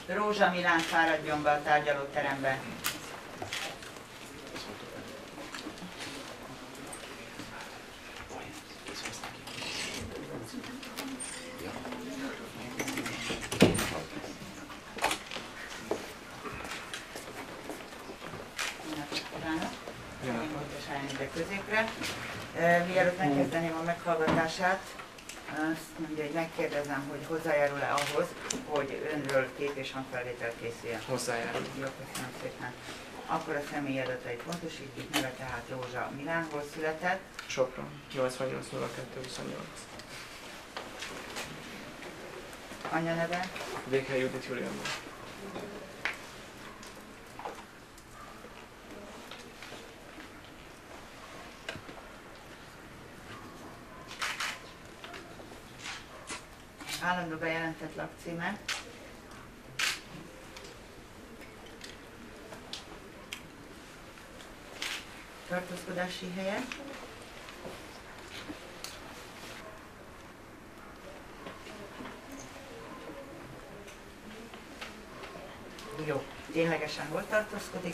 Rózsa Milán fáradjon be a tárgyalóterembe. Középre. Mielőtt megkezdeném a meghallgatását, azt mondja, hogy megkérdezem, hogy hozzájárul-e ahhoz, hogy önről kép és hangfelvétel készüljön. Hozzájárul. Jó, köszönöm szépen. Akkor a személyi adatait pontosítjuk, neve tehát Rózsa Milán, hol született? Sopron, 880228. Anya neve? Vékhely Judit Julianna. Állandó bejelentett lakcíme. Tartózkodási helye. Jó, ténylegesen hol tartózkodik?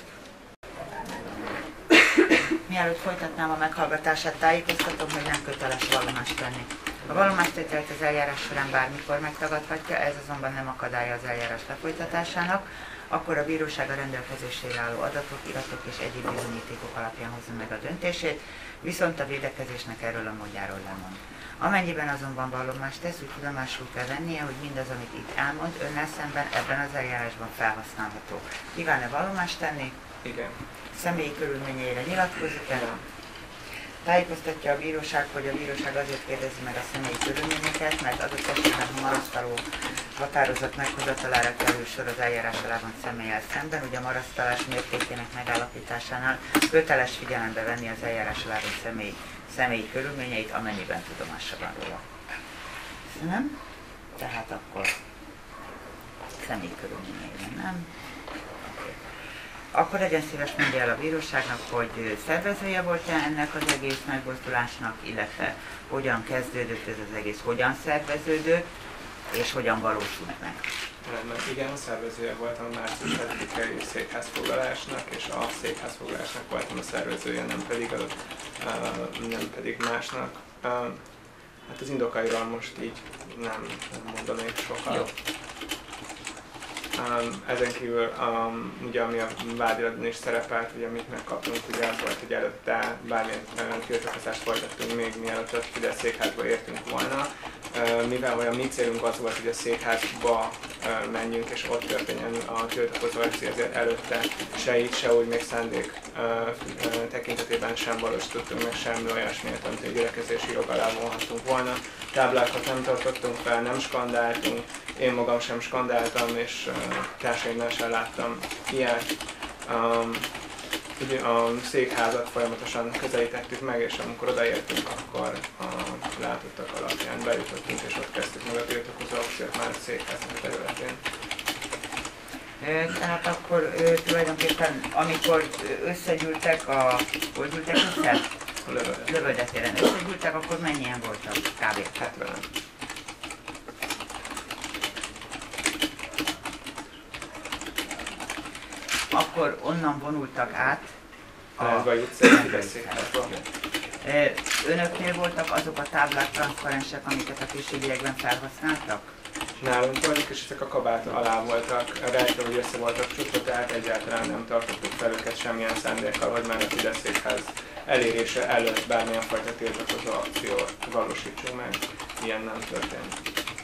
Mielőtt folytatnám a meghallgatását, tájékoztatom, hogy nem köteles vallomást tenni. A vallomástételt az eljárás során bármikor megtagadhatja, ez azonban nem akadálya az eljárás lefolytatásának, akkor a bíróság a rendelkezésére álló adatok, iratok és egyéb bizonyítékok alapján hozza meg a döntését, viszont a védekezésnek erről a módjáról lemond. Amennyiben azonban vallomást tesz, úgy tudomásul kell vennie, hogy mindaz, amit itt elmond, önnel szemben ebben az eljárásban felhasználható. Kíván-e vallomást tenni? Igen. Személyi körülményeire nyilatkozik-e? Tájékoztatja a bíróság, hogy a bíróság azért kérdezi meg a személyi körülményeket, mert adott esetben a marasztaló határozat meghozatalára kerül sor az eljárás alában személlyel szemben, ugye a marasztalás mértékének megállapításánál köteles figyelembe venni az eljárás alában személyi körülményeit, amennyiben tudomása van róla. Köszönöm. Tehát akkor személyi körülményeire nem. Akkor legyen szíves mondja el a bíróságnak, hogy szervezője volt-e ennek az egész megmozdulásnak, illetve hogyan kezdődött ez az egész, hogyan szerveződött, és hogyan valósult meg. Rendben, igen, a szervezője voltam a március 7-i székházfoglalásnak, és a székházfoglalásnak voltam a szervezője, nem pedig másnak. Hát az indokairól most így nem mondanék sokat. Jó. Ezen kívül, ugye, ami a vádiratban is szerepelt, ugye, amit megkaptunk, ugye az volt, hogy előtte bármilyen tiltakozást folytattunk még mielőtt ide a székházba értünk volna. Mivel a mi célunk az volt, hogy a székházba menjünk és ott történjen a tiltakozás, ezért előtte se így, se úgy még szándék tekintetében sem valósítottunk meg semmi olyasmiért, amit egy gyülekezési jog alá vonhattunk volna. Táblákat nem tartottunk fel, nem skandáltunk, én magam sem skandáltam, és társaimnál sem láttam ilyet. Ugye a székházat folyamatosan közelítettük meg, és amikor odaértünk, akkor a látottak alapján bejutottunk, és ott kezdtük meg a tiltakozó akciót már a székháznak területén. Tehát akkor tulajdonképpen, amikor összegyűltek hogy gyűltek össze? Lövöldetéren összegyűltek, akkor mennyien voltak kb. 70-en. Akkor onnan vonultak át a székházba. Önöknél voltak azok a táblák, transzparensek, amiket a későbbiekben felhasználtak? Nálunk voltak, és ezek a kabát alá voltak, rejtve, hogy össze voltak csukva, tehát egyáltalán nem tartottuk fel őket semmilyen szándékkal, hogy már a Fidesz székház elérése előtt bármilyen fajta tiltakozó akciót valósítsunk meg. Ilyen nem történt.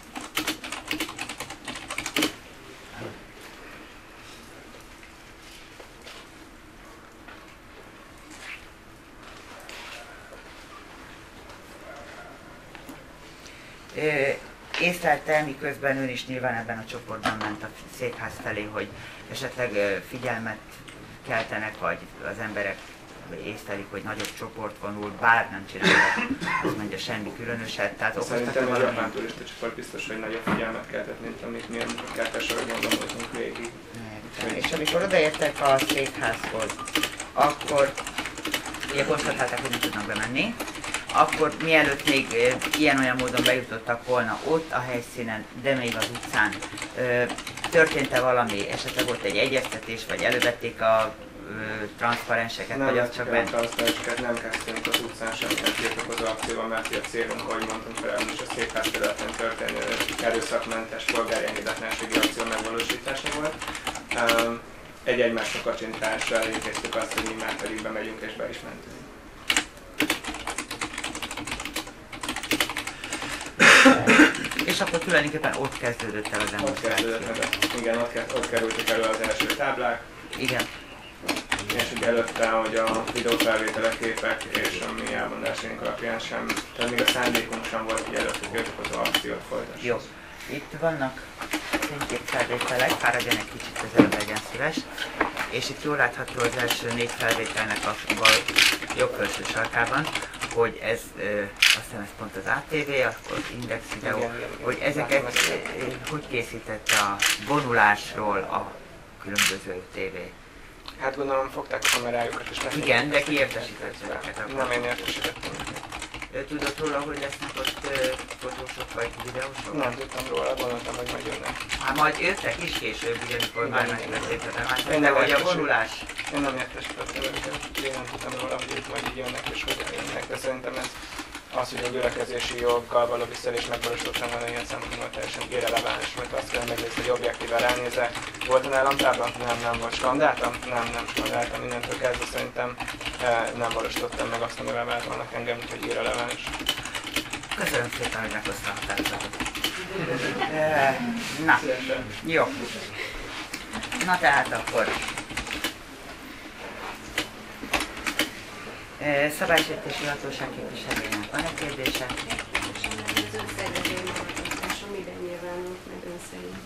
Észlelte, miközben ön is nyilván ebben a csoportban ment a székház felé, hogy esetleg figyelmet keltenek, vagy az emberek észlelik, hogy nagyobb csoport vonul, bár nem csinálják, azt mondja semmi különöset. Tehát szerintem egy japán turista csoport biztos, hogy nagyobb figyelmet keltett, mint amit mi a kertessorokban gondoltunk végig. És amikor odaértek a székházhoz, akkor ugye konstatálták, hogy nem tudnak bemenni, akkor mielőtt még ilyen-olyan módon bejutottak volna ott a helyszínen, de még az utcán, történt-e valami, esetleg volt egy egyeztetés, vagy elővették a transzparenseket, vagy az csak bent? Nem, transzparenseket nem kezdtünk az utcán semmilyen tiltakozó akcióval, mert a célunk, ahogy mondtam korábban is, a székház területen történő erőszakmentes polgári engedetlenségi akció megvalósítása volt. Egy egymásra kacsintással intéztük azt, hogy mi már pedig bemegyünk és be is mentünk. És akkor tulajdonképpen ott kezdődött el a demonstráció. Igen, ott kerültek elő az első táblák. Igen. És ugye előtte, hogy a videófelvételek, képek és a mi elmondásaink alapján sem, tehát még a szándékunk sem volt, hogy előtte tiltakozó akciót folytassuk. Jó. Itt vannak fényképfelvételek, fáradjon egy kicsit közelebb, legyen szíves. És itt jól látható az első 4 felvételnek a jobb felső sarkában, hogy ez, azt hiszem ez pont az ATV, akkor Index videó, igen, hogy ezeket hogy készítette a vonulásról a különböző tévé. Hát gondolom fogták a kamerájukat és lefogták. Igen, de ki értesített ezeket? Nem, én értesítettem. Tudod róla, hogy lesznek ott fotósok vagy videósok? Nem tudtam róla, gondoltam, hogy majd jönnek. Hát majd jöttek is később, ugyanikor már meglettétek, de hogy a vonulás. Én nem értesítettem őket, én nem tudtam róla, hogy ők majd így jönnek és hogyan jönnek, de szerintem ez az, hogy a gyülekezési joggal való visszaélés megvalósítottam volna ilyen szempontból teljesen irreleváns, mert azt kell megnézni, hogy objektíven ránézek. Volt a nálam tábla? Nem volt. Skandáltam? Nem skandáltam. Innentől kezdve szerintem nem valósítottam meg azt, amivel vált vannak engem, úgyhogy irreleváns. Köszönöm szépen, hogy meghoztam a társadalmat. Na, jó. Na tehát akkor. Szabálysértési hatóság képviselőjének van egy kérdése? Az önszervezői magatartása miben nyilvánult meg ön szerint?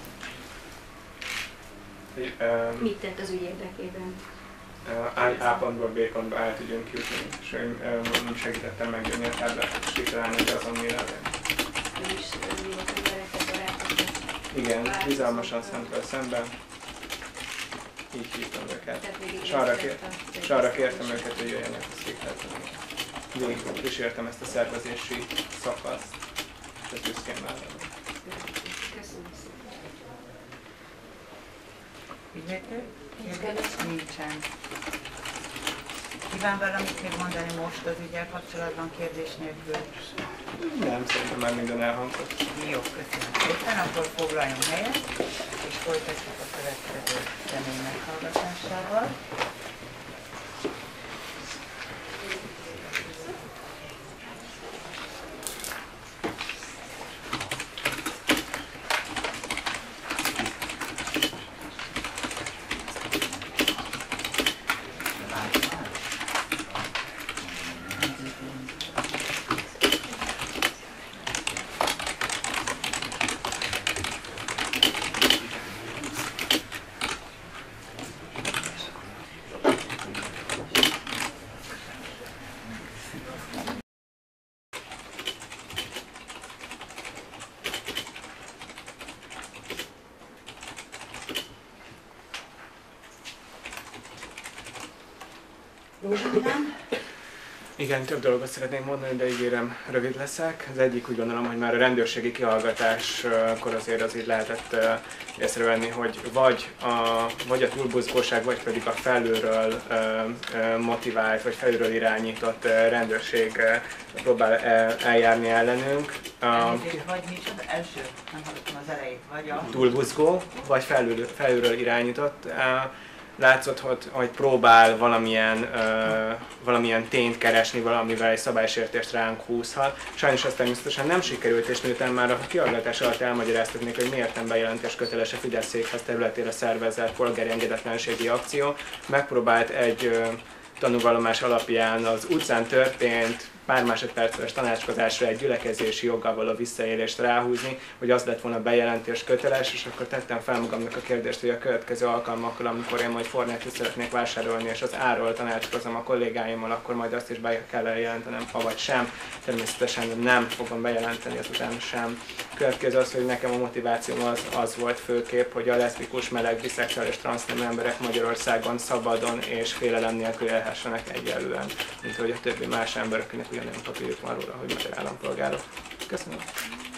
Mit tett az ügy érdekében? A pontból B pontba el tudjunk jutni, és én segítettem megjönni a táblákat, és kitalálni, hogy azon mi legyen. Ön is volt a gyerekek barátok? Igen, bizalmasan szemtől szemben. Így hívtam őket. És arra kértem őket, hogy jöjjenek a székházba. Végig kísértem ezt a szervezési szakaszt, és ez büszkén vállalom. Köszönöm szépen. Ügyvédő? Nincsen. Kíván valamit még mondani most az ügyel kapcsolatban kérdés nélkül? Nem, szerintem már minden elhangzott. Jó, köszönöm szépen. Akkor foglaljunk helyet, és folytatjuk a következő személy meghallgatásával. Igen, több dolgot szeretnék mondani, de ígérem, rövid leszek. Az egyik úgy gondolom, hogy már a rendőrségi kihallgatáskor azért így lehetett észrevenni, hogy vagy a túlbuzgóság, vagy pedig a felülről motivált, vagy felülről irányított rendőrség próbál eljárni ellenünk. Vagy micsoda? Első, nem hallottam az elejét, vagy a... Túlbuzgó, vagy felülről irányított. Látszott, hogy próbál valamilyen tényt keresni, valamivel egy szabálysértést ránk húzhat. Sajnos ez természetesen nem sikerült, és miután már a kihallgatás alatt elmagyaráztatnék, hogy miért nem bejelentés köteles a Fidesz székház területére szervezett polgári engedetlenségi akció, megpróbált egy tanúvallomás alapján az utcán történt pár másodperces tanácskozásra egy gyülekezési joggal való visszaélést ráhúzni, hogy az lett volna bejelentés köteles, és akkor tettem fel magamnak a kérdést, hogy a következő alkalmakkor, amikor én majd Fornetit szeretnék vásárolni, és az árról tanácskozom a kollégáimmal, akkor majd azt is be kell jelentenem, avagy sem. Természetesen nem fogom bejelenteni ezután sem. Következő az, hogy nekem a motivációm az volt főképp, hogy a leszbikus, meleg, biszexuális, transznemű emberek Magyarországon szabadon és félelem nélkül élhessenek egyenlően, mint hogy a többi más ember, akinek ugyanolyan papírjuk van róla, hogy magyar állampolgárok. Köszönöm.